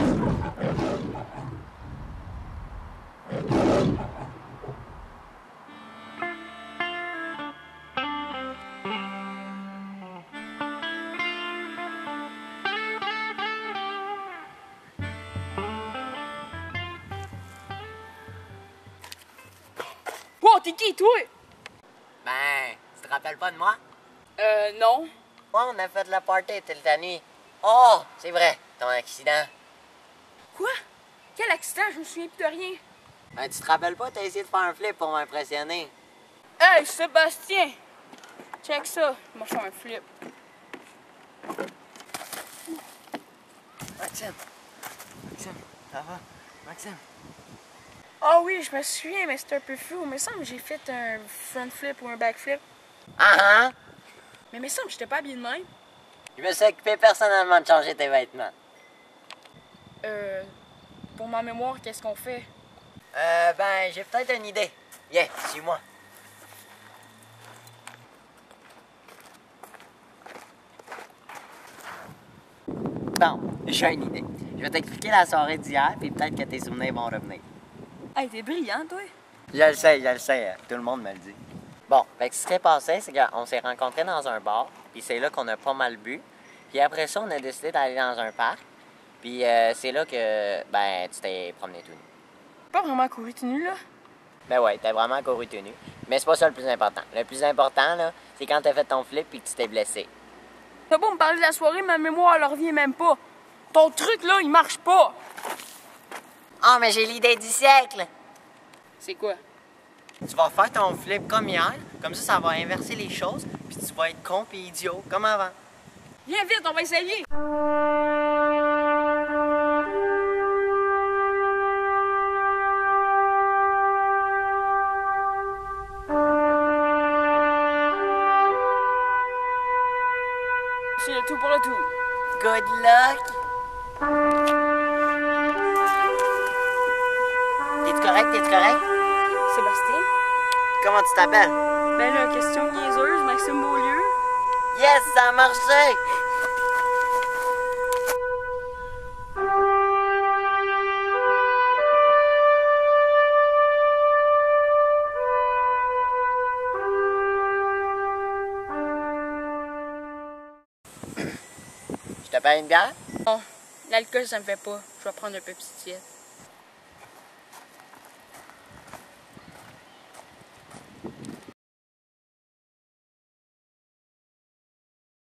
Wow, t'es qui, toi? Ben, tu te rappelles pas de moi? Non. Ouais, on a fait la party toute la nuit. Oh, c'est vrai, ton accident. Quoi? Quel accident? Je me souviens plus de rien. Ben, tu te rappelles pas, t'as essayé de faire un flip pour m'impressionner. Hey, Sébastien! Check ça. Moi, je fais un flip. Maxime, ça va? Maxime. Ah oui, je me souviens, mais c'était un peu flou. Il me semble que j'ai fait un front flip ou un back flip. Ah ah! Mais il me semble que j'étais pas habillé de même. Je me suis occupé personnellement de changer tes vêtements. Pour ma mémoire, qu'est-ce qu'on fait? Ben, j'ai peut-être une idée. Viens, suis-moi. Bon, j'ai une idée. Je vais t'expliquer la soirée d'hier, puis peut-être que tes souvenirs vont revenir. Hey, t'es brillant, toi. Je le sais, tout le monde me le dit. Bon, fait que ce qui s'est passé, c'est qu'on s'est rencontrés dans un bar, puis c'est là qu'on a pas mal bu. Puis après ça, on a décidé d'aller dans un parc, puis c'est là que, ben, tu t'es promené tout nu. Pas vraiment couru tout nu, là. Ben ouais, t'as vraiment couru tout nu. Mais c'est pas ça le plus important. Le plus important, là, c'est quand t'as fait ton flip et que tu t'es blessé. T'as beau me parler de la soirée, ma mémoire, elle revient même pas. Ton truc, là, il marche pas. Ah, mais j'ai l'idée du siècle! C'est quoi? Tu vas faire ton flip comme hier, comme ça va inverser les choses, puis tu vas être con et idiot, comme avant. Viens vite, on va essayer. C'est le tout pour le tout. Good luck! T'es-tu correct? T'es-tu correct? Sébastien? Comment tu t'appelles? Ben là, question niaiseuse, Maxime Beaulieu. Yes, ça a marché! Je te paye une bière? Bon, l'alcool, ça me fait pas. Je vais prendre un peu petit tiède.